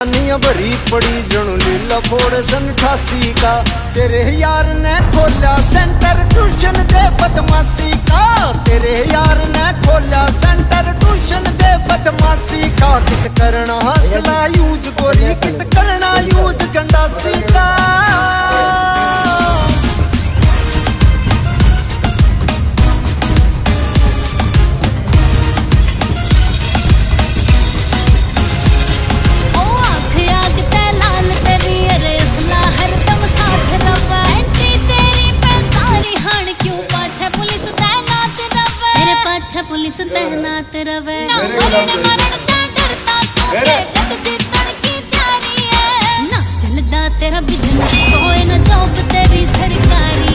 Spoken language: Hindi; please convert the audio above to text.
भरी पड़ी जणू लीला फोड़ सन 88 का। तेरे यार ने खोला सेंटर ट्यूशन दे बदमाशी का। तेरे यार ने खोला सेंटर ट्यूशन दे बदमाशी का। कित करना हौसला यूज गोरी, कित करना यूज गंडासी का। पुलिस तैनात रवे ना मरण दा डरता तू के जग जीतन की तैयारी है ना। चलदा तेरा बिजनेस कोई ना जॉब तेरी सरकारी।